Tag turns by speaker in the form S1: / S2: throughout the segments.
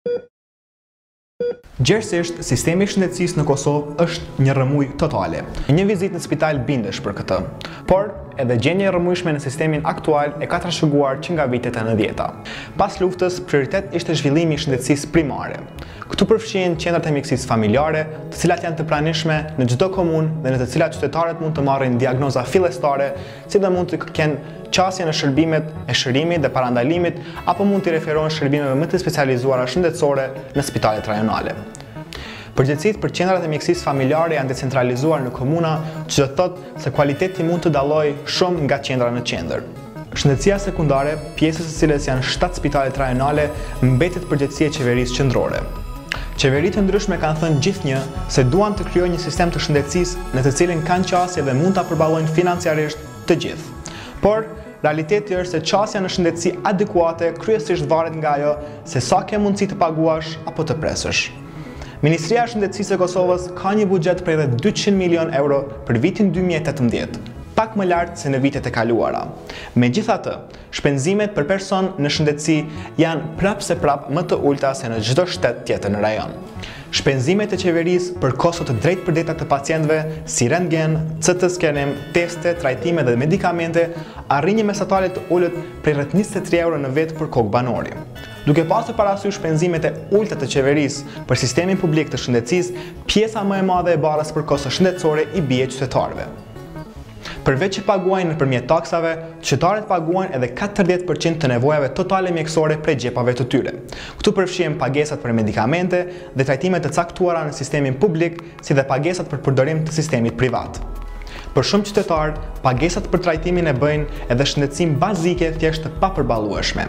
S1: Gjerësisht, sistemi i shëndetësisë në Kosovë është një rrëmuj totale. Një vizitë në spital bindesh për këtë, por edhe gjendja e rrëmujshme në sistemin aktual e ka trashëguar që nga vitet e 90-ta. Pas luftës, prioritet ishte zhvillimi i shëndetësisë primare. Këtu përfshihen qendrat e mjekësisë familjare, të cilat janë të pranishme në çdo komunë dhe në të cilat qytetarët mund të marrin diagnoza fillestare, si dhe mund të kenë qasje në shërbimet e shërimit dhe parandalimit, apo mund të referohen shërbimeve më të specializuara shëndetësore në spitalet rajonale. Përgjegjësitë për qendrat e mjekësisë familjare janë decentralizuar në komuna, që do të thotë se kualiteti mund të dallojë shumë nga qendra në qendër. Shëndetësia sekundare, pjesës së cilës janë 7 spitalet rajonale, mbetet përgjegjësia e qeverisë qendrore. Qeveritë të ndryshme kanë thënë gjithnjë se duan të krijojnë një sistem të shëndetësisë në të cilin kanë qasje dhe mund ta përballojnë financiarisht të gjithë. Por realiteti është se qasja në shëndetësi adekuate kryesisht varet nga ajo se sa ke mundësi të paguash apo të presësh. Ministria e Shëndetësisë e Kosovës ka një buxhet prej rreth 200 milion euro për vitin 2018, pak më lartë se në vitet e kaluara. Megjithatë, shpenzimet për person në shëndetësi janë prapë më të ulta se në çdo shtet tjetër në rajon. Shpenzimet e qeverisë për kosto të drejtpërdrejta të pacientëve, si rentgen, CT skenim, teste, trajtime dhe medikamente, arrin një mesatare të ulët prej rreth 23 euro në vit për kokë banori. Duke pasur parasysh shpenzimet e ulta të qeverisë për sistemin publik të shëndetësisë, pjesa më e madhe e barës për kosto shëndetësore i bie qytetarëve. Përveç që paguajnë nëpërmjet taksave, qytetarët paguajnë edhe 40% të nevojave totale mjekësore prej xhepave të tyre. Këtu përfshihen pagesat për medikamente dhe trajtime të caktuara në sistemin publik, si dhe pagesat për përdorim të sistemit privat. Për shumë qytetarë, pagesat për trajtimin e bëjnë edhe shëndetësinë bazike thjesht të papërballueshme.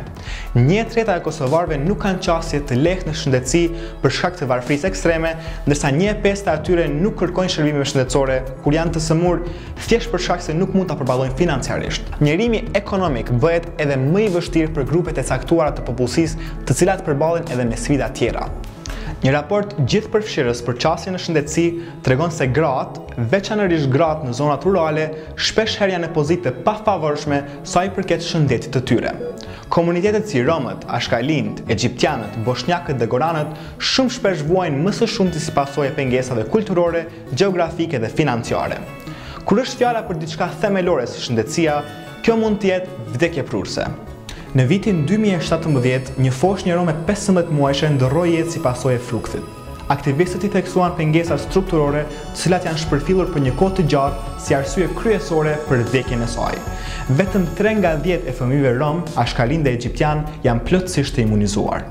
S1: 1/3 e kosovarëve nuk kanë qasje të lehtë në shëndetësi për shkak të varfërisë ekstreme, ndërsa 1/5 e atyre nuk kërkojnë shërbime shëndetësore kur janë të sëmurë thjesht për shkak se nuk mund ta përballojnë financiarisht. Njerimi ekonomik bëhet edhe më i vështirë për grupet e caktuara të popullsisë, të cilat përballen edhe me sfida tjera. Një raport gjithëpërfshirës për qasjen në shëndetësi tregon se gratë, veçanërisht gratë në zonat rurale, shpesh herë janë në pozitë të pafavorshme sa i përket shëndetit të tyre. Komunitetet si romët, ashkalinët, egjiptianët, bosnjakët dhe goranët shumë shpesh vuajnë më së shumti si pasojë e pengesave kulturore, gjeografike dhe financiare. Kur është fjala për diçka themelore si shëndetësia, kjo mund të jetë vdekje prurse. Në vitin 2017, një foshnjë rome 15 muajshe ndërroi jetë si pasojë e fruktit. Aktivistët i theksuan pengesa strukturore, të cilat janë shpërfillur për një kohë të gjatë si arsye kryesore për vdekjen e saj. Vetëm 3 nga 10 e fëmijëve rom, ashkalin dhe egjiptian janë plotësisht të imunizuar.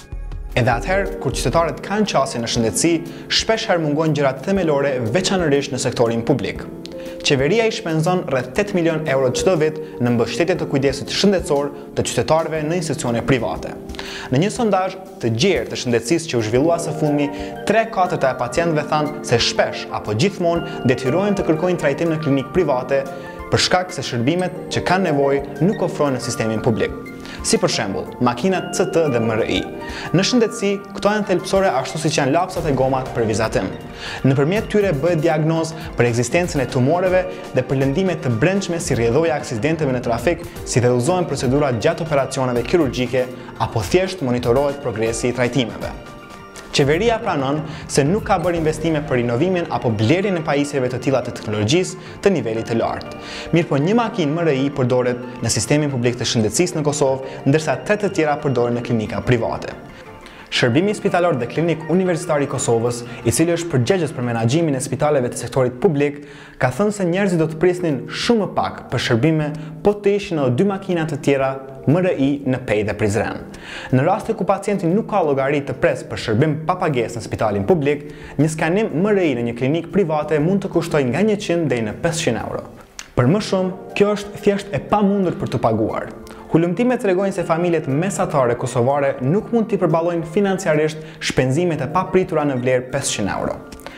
S1: Edhe atëherë, kur qytetarët kanë qasje në shëndetësi, shpesh herë mungon gjërat themelore, veçanërisht në sektorin publik. Qeveria i shpenzon rreth 8 milion euro çdo vit në mbështetje të kujdesit shëndetësor të qytetarëve në institucione private. Në një sondazh të gjerë të shëndetësisë që u zhvillua së fundmi, 3/4 e pacientëve thanë se shpesh apo gjithmonë detyrohen të kërkojnë trajtim në klinikë private për shkak se shërbimet që kanë nevojë nuk ofrohen në sistemin publik. Si për shembull, makinat CT dhe MRI. Në shëndetësi, këto janë thelbësore ashtu siç janë lapsat e gomat për vizatim. Nëpërmjet tyre bëhet diagnozë për ekzistencën e tumoreve dhe për lëndime të brendshme si rrjedhoja e aksidenteve në trafik, si dhe udhëzohen procedurat gjatë operacioneve kirurgjike apo thjesht monitorohet progresi i trajtimeve. Qeveria pranon se nuk ka bërë investime për rinovimin apo blerjen e pajisjeve të tilla të teknologjisë të nivelit të lartë. Mirëpo një makinë MRI përdoret në sistemin publik të shëndetësisë në Kosovë, ndërsa 3 të tjera përdoren në klinika private. Shërbimi spitalor dhe klinik universitar i Kosovës, i cili është përgjegjës për menaxhimin e spitaleve të sektorit publik, ka thënë se njerëzit do të prisnin shumë më pak për shërbime po të ishin edhe 2 makina të tjera MRI në Pej dhe Prizren. Në raste ku pacienti nuk ka llogari të pres për shërbim pa pagesë në spitalin publik, një skanim MRI në një klinik private mund të kushtojë nga 100 deri në 500 euro. Për më shumë, kjo është thjesht e pamundur për të paguar. Hulumtimet tregojnë se familjet mesatare kosovare nuk mund t'i përballojnë financiarisht shpenzimet e papritura në vlerë 500 euro.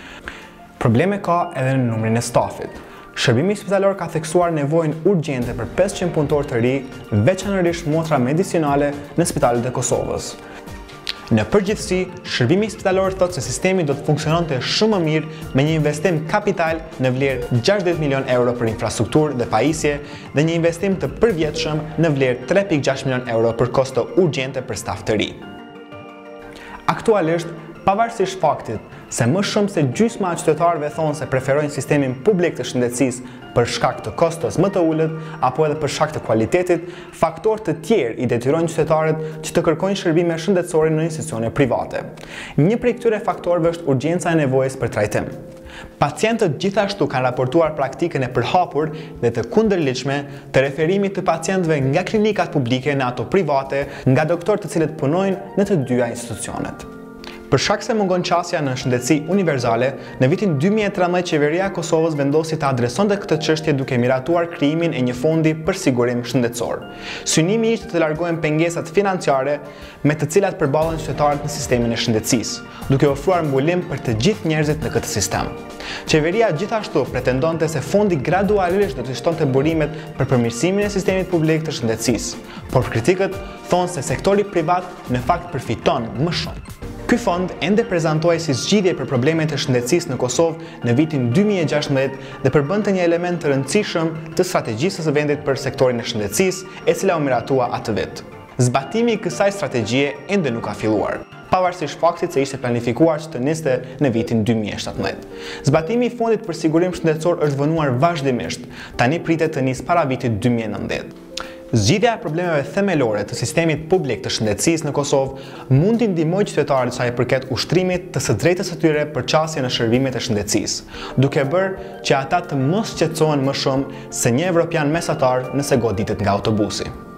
S1: Probleme ka edhe në numrin e stafit. Shërbimi spitalor ka theksuar nevojën urgjente për 500 punëtorë të ri, veçanërisht motra medicinale në spitalet e Kosovës. Në përgjithësi, shërbimi spitalor thotë se sistemi do të funksiononte shumë më mirë me një investim kapital në vlerë 60 milion euro për infrastrukturë dhe pajisje dhe një investim të përvjetshëm në vlerë 3.6 milion euro për kosto urgjente për staf të ri. Aktualisht, pavarësisht faktit se më shumë se gjysma e qytetarëve thonë se preferojnë sistemin publik të shëndetësisë për shkak të kostos më të ulët apo edhe për shkak të kualitetit, faktorë të tjerë i detyrojnë qytetarët që të kërkojnë shërbime shëndetësore në institucione private. Një prej këtyre faktorëve është urgjenca e nevojës për trajtim. Pacientët gjithashtu kanë raportuar praktikën e përhapur dhe të kundërligjshme të referimit të pacientëve nga klinikat publike në ato private nga doktorë të cilët punojnë në të dyja institucionet. Për shkak se mungon qasja në shëndetësi universale, në vitin 2013 qeveria e Kosovës vendosi të adresonte këtë çështje duke miratuar krijimin e një fondi për sigurim shëndetësor. Synimi ishte të largohen pengesat financiare me të cilat përballen qytetarët në sistemin e shëndetësisë, duke ofruar mbulim për të gjithë njerëzit në këtë sistem. Qeveria gjithashtu pretendonte se fondi gradualisht do të shtonte burimet për përmirësimin e sistemit publik të shëndetësisë, por kritikët thonë se sektori privat në fakt përfiton më shumë. Ky fond ende prezantohej si zgjidhje për problemet e shëndetësisë në Kosovë në vitin 2016 dhe përbënte një element të rëndësishëm të strategjisë së vendit për sektorin e shëndetësisë, e cila u miratua atë vit. Zbatimi i kësaj strategjie ende nuk ka filluar, pavarësisht faktit se ishte planifikuar që të niste në vitin 2017. Zbatimi i fondit për sigurim shëndetësor është vënuar vazhdimisht, tani pritet të nisë para vitit 2019. Zgjidhja e problemeve themelore të sistemit publik të shëndetësisë në Kosovë mund t'i ndihmojë qytetarët sa i përket ushtrimit të së drejtës së tyre për qasje në shërbimet e shëndetësisë, duke bërë që ata të mos qetësohen më shumë se një evropian mesatar nëse goditet nga autobusi.